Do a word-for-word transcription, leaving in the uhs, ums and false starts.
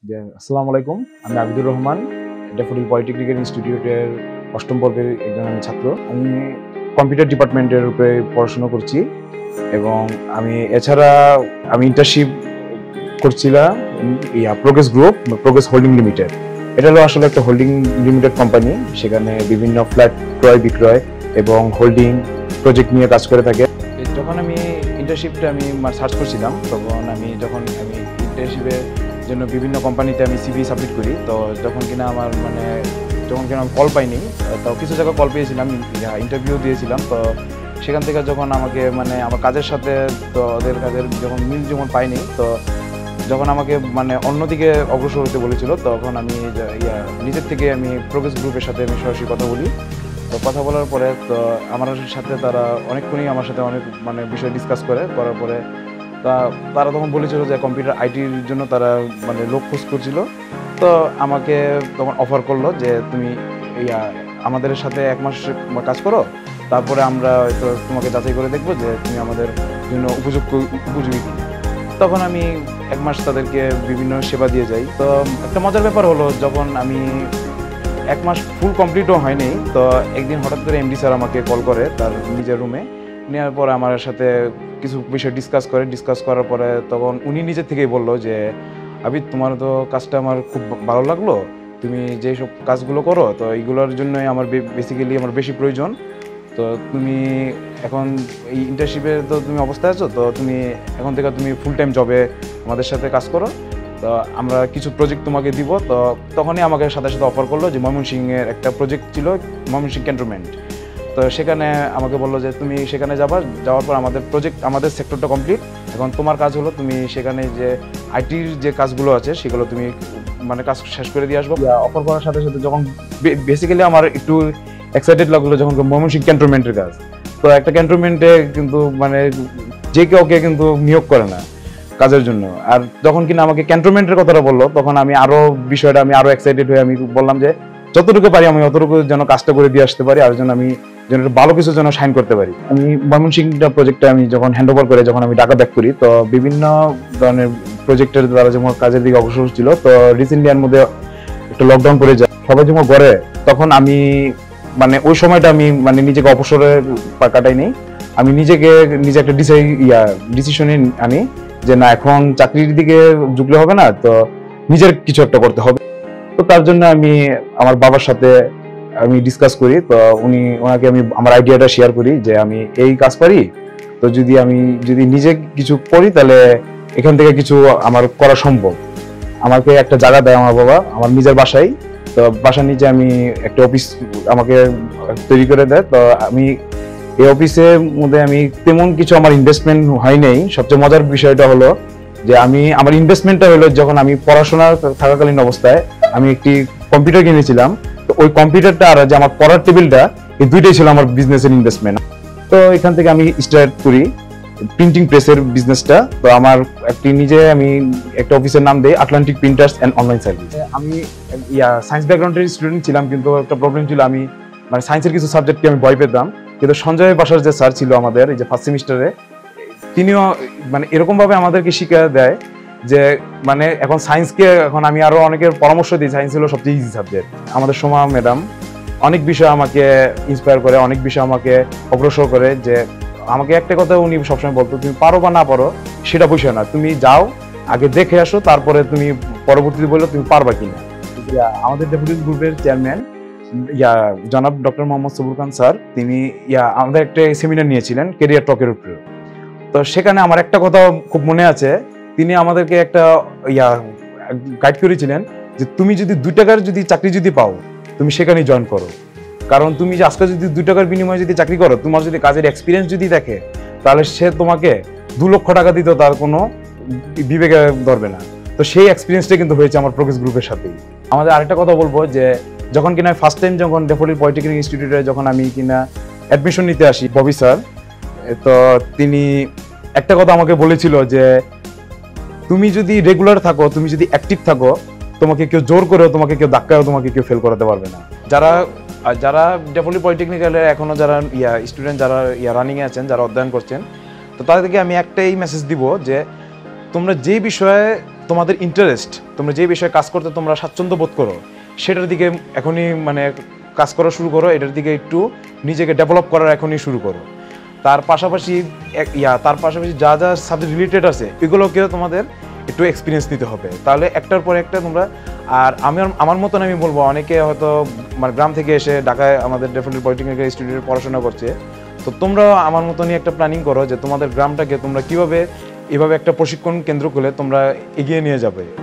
যে আসসালামু আলাইকুম, আমি আবিদুর রহমান, ড্যাফোডিল পলিটেকনিক্যাল ইনস্টিটিউটের অষ্টম বর্গের একজন আমি ছাত্র। আমি কম্পিউটার ডিপার্টমেন্টের উপরে পড়াশোনা করছি এবং আমি এছাড়া আমি ইন্টার্নশিপ করছিলাম ইয়া progress group, progress holding limited. এটা হলো আসলে একটা হোল্ডিং লিমিটেড কোম্পানি, সেখানে বিভিন্ন ফ্ল্যাট ক্রয় বিক্রয় এবং হোল্ডিং প্রজেক্ট নিয়ে কাজ করে থাকে। যখন আমি ইন্টার্নশিপটা আমি সার্চ করছিলাম, তখন আমি যখন আমি ইন্টার্নশিপের জন্য বিভিন্ন কোম্পানিতে আমি সিভি সাবমিট করি, তো যখন কিনা আমার মানে যখন কিনা আমি কল পাইনি, তো কিছু জায়গায় কল পেয়েছিলাম, ইন্টারভিউ দিয়েছিলাম। তো সেখান থেকে যখন আমাকে মানে আমার কাজের সাথে তো ওদের কাজের যখন মিল যখন পাইনি, তো যখন আমাকে মানে অন্যদিকে অগ্রসর হতে বলেছিল, তখন আমি ইয়া নিজের থেকে আমি প্রোগ্রেস গ্রুপের সাথে আমি সরাসরি কথা বলি। তো কথা বলার পরে তো আমার সাথে তারা অনেকক্ষণই আমার সাথে অনেক মানে বিষয় ডিসকাস করে করার পরে তা তারা তখন বলেছিল যে কম্পিউটার আইটির জন্য তারা মানে লোক খোঁজ করছিল। তো আমাকে তখন অফার করলো যে তুমি ইয়া আমাদের সাথে এক মাস কাজ করো, তারপরে আমরা হয়তো তোমাকে যাচাই করে দেখবো যে তুমি আমাদের জন্য উপযুক্ত উপযোগী কিনা। তখন আমি এক মাস তাদেরকে বিভিন্ন সেবা দিয়ে যাই। তো একটা মজার ব্যাপার হলো, যখন আমি এক মাস ফুল কমপ্লিটও হয়নি, তো একদিন হঠাৎ করে এমডি স্যার আমাকে কল করে তার নিজের রুমে, নেওয়ার পরে আমার সাথে কিছু বিষয় ডিসকাস করে ডিসকাস করার পরে তখন উনি নিজের থেকেই বললো যে আবিদ, তোমার তো কাজটা আমার খুব ভালো লাগলো, তুমি যেই সব কাজগুলো করো তো এইগুলোর জন্যই আমার বেসিক্যালি আমার বেশি প্রয়োজন। তো তুমি এখন এই ইন্টার্নশিপে তো তুমি অবস্থায় আছো, তো তুমি এখন থেকে তুমি ফুল টাইম জবে আমাদের সাথে কাজ করো, তো আমরা কিছু প্রজেক্ট তোমাকে দিব। তো তখনই আমাকে সাথে সাথে অফার করলো যে ময়মনসিংহের একটা প্রজেক্ট ছিল, ময়মনসিংহ ক্যান্টনমেন্ট। তো সেখানে আমাকে বললো যে তুমি সেখানে যাবা, যাওয়ার পর আমাদের প্রজেক্ট আমাদের সেক্টরটা কমপ্লিট, এখন তোমার কাজ হলো তুমি সেখানে যে আইটির যে কাজগুলো আছে সেগুলো তুমি মানে কাজ শেষ করে দিয়ে আসবো। অফার করার সাথে সাথে যখন বেসিক্যালি আমার একটু এক্সাইটেড লাগলো যখন ময়মনসিংহ ক্যান্টনমেন্টের কাজ। তো একটা ক্যান্টনমেন্টে কিন্তু মানে যে কাউকে কিন্তু নিয়োগ করে না কাজের জন্য। আর যখন কিনা আমাকে ক্যান্টনমেন্টের কথাটা বললো, তখন আমি আরো বিষয়টা আমি আরো এক্সাইটেড হয়ে আমি বললাম যে যতটুকু পারি আমি অতটুকু যেন কাজটা করে দিয়ে আসতে পারি, আর যেন আমি যেন ভালো কিছু যেন সাইন করতে পারি। আমি ময়মনসিংহটা প্রজেক্টটা আমি যখন হ্যান্ড ওভার করে যখন আমি ঢাকা ব্যাক করি, তো বিভিন্ন ধরনের প্রজেক্টের দ্বারা যখন কাজের দিকে অগ্রসর ছিল, তো রিসেন্টলি এর মধ্যে একটা লকডাউন পড়ে যায়, সবাই যখন করে, তখন আমি মানে ওই সময়টা আমি মানে নিজেকে অবসরে কাটাই নেই, আমি নিজেকে নিজে একটা ডিসাইড ইয়া ডিসিশনে আনি যে না, এখন চাকরির দিকে ঝুঁকলে হবে না, তো নিজের কিছু একটা করতে হবে। তো তার জন্য আমি আমার বাবার সাথে আমি ডিসকাস করি, তো উনি ওনাকে আমি আমার আইডিয়াটা শেয়ার করি যে আমি এই কাজ পারি, তো যদি আমি যদি নিজে কিছু করি তাহলে এখান থেকে কিছু আমার করা সম্ভব। আমাকে একটা জায়গা দেয় আমার বাবা আমার নিজের বাসায়, তো বাসার নিচে আমি একটা অফিস আমাকে তৈরি করে দেয়। তো আমি এই অফিসের মধ্যে আমি তেমন কিছু আমার ইনভেস্টমেন্ট হয় নাই। সবচেয়ে মজার বিষয়টা হলো যে আমি আমার ইনভেস্টমেন্টটা হলো যখন আমি পড়াশোনা থাকাকালীন অবস্থায় আমি একটি কম্পিউটার কিনেছিলাম, তো ওই কম্পিউটারটা আর যে আমার পড়ার টেবিলটা, এই দুইটাই ছিল আমার বিজনেসের ইনভেস্টমেন্ট। তো এখান থেকে আমি স্টার্ট করি প্রিন্টিং প্রেসের বিজনেসটা। তো আমার একটি নিজে আমি একটা অফিসের নাম দেই Atlantic printers and online service. আমি ইয়া সায়েন্স ব্যাকগ্রাউন্ডের স্টুডেন্ট ছিলাম, কিন্তু একটা প্রবলেম ছিল, আমি মানে সায়েন্সের কিছু সাবজেক্টকে আমি ভয় পেতাম। কিন্তু সঞ্জয় বাসার যে স্যার ছিল আমাদের এই যে ফার্স্ট সেমিস্টারে, তিনিও মানে এরকম ভাবে আমাদেরকে শিক্ষা দেয় যে মানে এখন সায়েন্সকে এখন আমি আরো অনেকের পরামর্শ দিই, সায়েন্স হলো সবচেয়ে ইজি সাবজেক্ট। আমাদের সোমা ম্যাডাম অনেক বিষয় আমাকে ইন্সপায়ার করে, অনেক বিষয় আমাকে অগ্রসর করে। যে আমাকে একটা কথা উনি সবসময় বলতো, তুমি পারো বা না পারো সেটা বিষয় না, তুমি যাও আগে দেখে আসো, তারপরে তুমি পরবর্তীতে বললো তুমি পারবা কিনা। আমাদের ডেপুটি গ্রুপের চেয়ারম্যান ইয়া জনাব ডক্টর মোহাম্মদ সবুর খান স্যার, তিনি ইয়া আমাদের একটা সেমিনার নিয়েছিলেন কেরিয়ার টকের উপরে। তো সেখানে আমার একটা কথা খুব মনে আছে, তিনি আমাদেরকে একটা ইয়া গাইড করেছিলেন যে তুমি যদি দুই টাকার যদি চাকরি যদি পাও, তুমি সেখানেই জয়েন করো। কারণ তুমি যে আজকে যদি দুই টাকার বিনিময়ে যদি চাকরি করো, তোমার যদি কাজের এক্সপিরিয়েন্স যদি দেখে, তাহলে সে তোমাকে দু লক্ষ টাকা দিতেও তার কোনো বিবেকে ধরবে না। তো সেই এক্সপিরিয়েন্সটা কিন্তু হয়েছে আমার প্রোগ্রেস গ্রুপের সাথেই। আমাদের আরেকটা কথা বলবো যে যখন কিনা ফার্স্ট টাইম যখন ড্যাফোডিল পলিটেকনিক ইনস্টিটিউটে যখন আমি কিনা অ্যাডমিশন নিতে আসি, ববি স্যার, তো তিনি একটা কথা আমাকে বলেছিল যে তুমি যদি রেগুলার থাকো, তুমি যদি অ্যাক্টিভ থাকো, তোমাকে কেউ জোর করেও তোমাকে কেউ ধাক্কায়ও তোমাকে কেউ ফেল করাতে পারবে না। যারা যারা ড্যাফোডিল পলিটেকনিক্যালের এখনো যারা ইয়া স্টুডেন্ট যারা ইয়া রানিংয়ে আছেন, যারা অধ্যয়ন করছেন, তো তাদেরকে আমি একটাই মেসেজ দিব যে তোমরা যে বিষয়ে তোমাদের ইন্টারেস্ট, তোমরা যে বিষয়ে কাজ করতে তোমরা স্বাচ্ছন্দ্য বোধ করো, সেটার দিকে এখনই মানে কাজ করা শুরু করো, এটার দিকে একটু নিজেকে ডেভেলপ করার এখনই শুরু করো। তার পাশাপাশি এক- ইয়া তার পাশাপাশি যা যা সাবজেক্ট রিলেটেড আছে এগুলোকেও তোমাদের একটু এক্সপিরিয়েন্স নিতে হবে, তাহলে একটার পর একটা তোমরা। আর আমি আমার মতন আমি বলবো, অনেকে হয়তো মানে গ্রাম থেকে এসে ঢাকায় আমাদের ডেফোডিল পলিটেকনিক ইনস্টিটিউটে পড়াশোনা করছে, তো তোমরা আমার মতনই একটা প্ল্যানিং করো যে তোমাদের গ্রামটাকে তোমরা কিভাবে এভাবে একটা প্রশিক্ষণ কেন্দ্র খুলে তোমরা এগিয়ে নিয়ে যাবে।